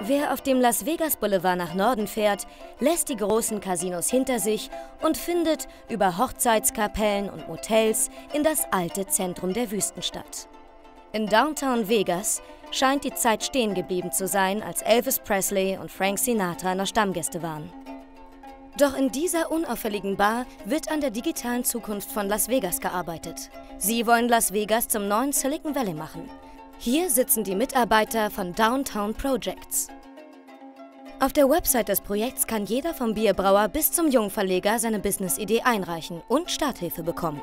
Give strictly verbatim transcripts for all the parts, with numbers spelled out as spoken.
Wer auf dem Las Vegas Boulevard nach Norden fährt, lässt die großen Casinos hinter sich und findet über Hochzeitskapellen und Motels in das alte Zentrum der Wüstenstadt. In Downtown Vegas scheint die Zeit stehen geblieben zu sein, als Elvis Presley und Frank Sinatra noch Stammgäste waren. Doch in dieser unauffälligen Bar wird an der digitalen Zukunft von Las Vegas gearbeitet. Sie wollen Las Vegas zum neuen Silicon Valley machen. Hier sitzen die Mitarbeiter von Downtown Projects. Auf der Website des Projekts kann jeder vom Bierbrauer bis zum Jungverleger seine Business-Idee einreichen und Starthilfe bekommen.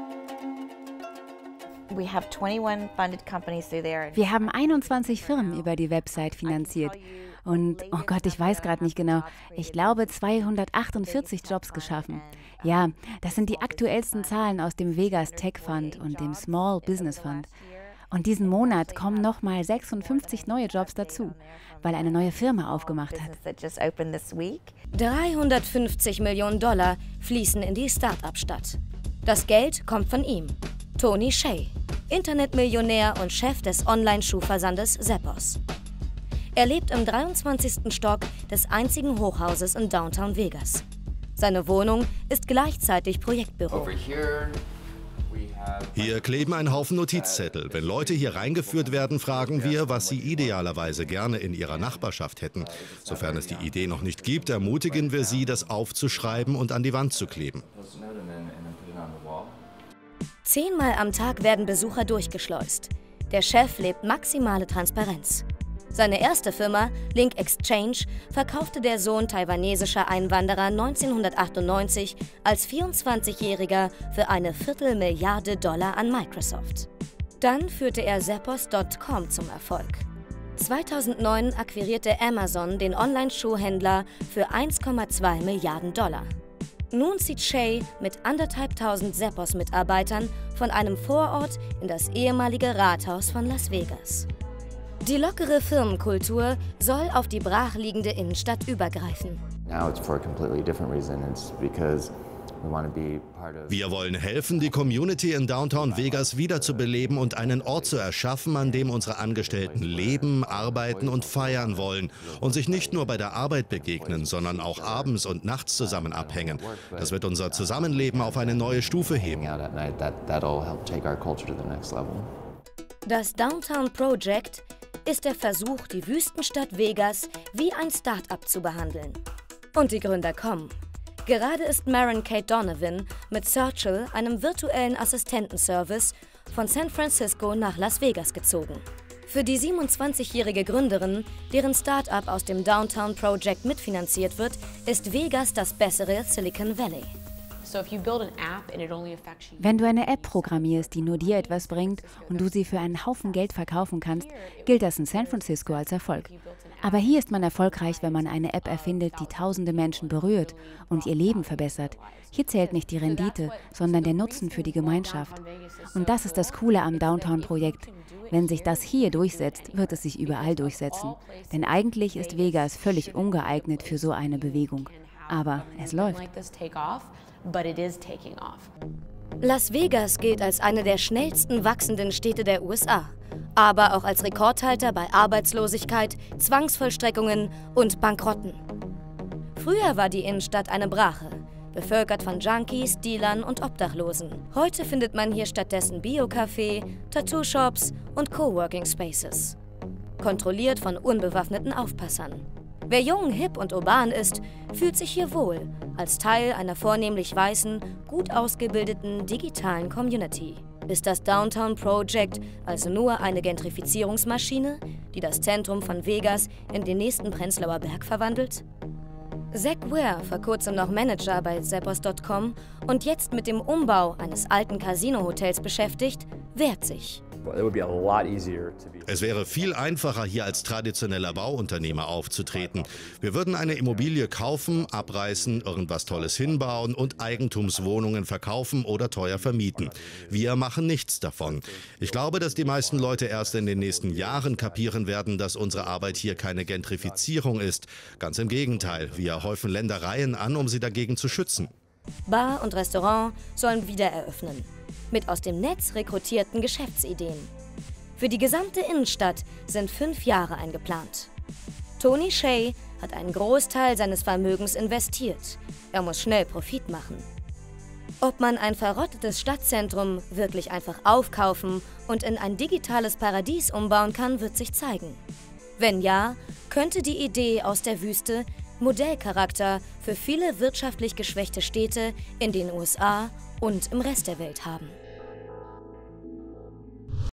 Wir haben einundzwanzig Firmen über die Website finanziert. Und, oh Gott, ich weiß gerade nicht genau, ich glaube zweihundertachtundvierzig Jobs geschaffen. Ja, das sind die aktuellsten Zahlen aus dem Vegas Tech Fund und dem Small Business Fund. Und diesen Monat kommen nochmal sechsundfünfzig neue Jobs dazu, weil eine neue Firma aufgemacht hat. dreihundertfünfzig Millionen Dollar fließen in die Start-up-Stadt. Das Geld kommt von ihm, Tony Hsieh, Internetmillionär und Chef des Online-Schuhversandes Zappos. Er lebt im dreiundzwanzigsten Stock des einzigen Hochhauses in Downtown Vegas. Seine Wohnung ist gleichzeitig Projektbüro. Hier kleben ein Haufen Notizzettel. Wenn Leute hier reingeführt werden, fragen wir, was sie idealerweise gerne in ihrer Nachbarschaft hätten. Sofern es die Idee noch nicht gibt, ermutigen wir sie, das aufzuschreiben und an die Wand zu kleben. Zehnmal am Tag werden Besucher durchgeschleust. Der Chef lebt maximale Transparenz. Seine erste Firma, Link Exchange, verkaufte der Sohn taiwanesischer Einwanderer neunzehnhundertachtundneunzig als vierundzwanzigjähriger für eine Viertelmilliarde Dollar an Microsoft. Dann führte er Zappos Punkt com zum Erfolg. zweitausendneun akquirierte Amazon den Online-Schuhhändler für eins Komma zwei Milliarden Dollar. Nun zieht Hsieh mit anderthalbtausend Zappos-Mitarbeitern von einem Vorort in das ehemalige Rathaus von Las Vegas. Die lockere Firmenkultur soll auf die brachliegende Innenstadt übergreifen. Wir wollen helfen, die Community in Downtown Vegas wiederzubeleben und einen Ort zu erschaffen, an dem unsere Angestellten leben, arbeiten und feiern wollen und sich nicht nur bei der Arbeit begegnen, sondern auch abends und nachts zusammen abhängen. Das wird unser Zusammenleben auf eine neue Stufe heben. Das Downtown Project ist der Versuch, die Wüstenstadt Vegas wie ein Start-up zu behandeln. Und die Gründer kommen. Gerade ist Maren Kate Donovan mit Searchel, einem virtuellen Assistentenservice, von San Francisco nach Las Vegas gezogen. Für die siebenundzwanzigjährige Gründerin, deren Start-up aus dem Downtown Project mitfinanziert wird, ist Vegas das bessere Silicon Valley. Wenn du eine App programmierst, die nur dir etwas bringt und du sie für einen Haufen Geld verkaufen kannst, gilt das in San Francisco als Erfolg. Aber hier ist man erfolgreich, wenn man eine App erfindet, die tausende Menschen berührt und ihr Leben verbessert. Hier zählt nicht die Rendite, sondern der Nutzen für die Gemeinschaft. Und das ist das Coole am Downtown-Projekt. Wenn sich das hier durchsetzt, wird es sich überall durchsetzen. Denn eigentlich ist Vegas völlig ungeeignet für so eine Bewegung. Aber es läuft. Las Vegas gilt als eine der schnellsten wachsenden Städte der U S A, aber auch als Rekordhalter bei Arbeitslosigkeit, Zwangsvollstreckungen und Bankrotten. Früher war die Innenstadt eine Brache, bevölkert von Junkies, Dealern und Obdachlosen. Heute findet man hier stattdessen Bio-Café, Tattoo-Shops und Coworking Spaces. Kontrolliert von unbewaffneten Aufpassern. Wer jung, hip und urban ist, fühlt sich hier wohl, als Teil einer vornehmlich weißen, gut ausgebildeten digitalen Community. Ist das Downtown Project also nur eine Gentrifizierungsmaschine, die das Zentrum von Vegas in den nächsten Prenzlauer Berg verwandelt? Zach Ware, vor kurzem noch Manager bei Zappos Punkt com und jetzt mit dem Umbau eines alten Casino-Hotels beschäftigt, wehrt sich. Es wäre viel einfacher, hier als traditioneller Bauunternehmer aufzutreten. Wir würden eine Immobilie kaufen, abreißen, irgendwas Tolles hinbauen und Eigentumswohnungen verkaufen oder teuer vermieten. Wir machen nichts davon. Ich glaube, dass die meisten Leute erst in den nächsten Jahren kapieren werden, dass unsere Arbeit hier keine Gentrifizierung ist. Ganz im Gegenteil, wir häufen Ländereien an, um sie dagegen zu schützen. Bar und Restaurant sollen wieder eröffnen. Mit aus dem Netz rekrutierten Geschäftsideen. Für die gesamte Innenstadt sind fünf Jahre eingeplant. Tony Hsieh hat einen Großteil seines Vermögens investiert. Er muss schnell Profit machen. Ob man ein verrottetes Stadtzentrum wirklich einfach aufkaufen und in ein digitales Paradies umbauen kann, wird sich zeigen. Wenn ja, könnte die Idee aus der Wüste Modellcharakter für viele wirtschaftlich geschwächte Städte in den U S A und im Rest der Welt haben.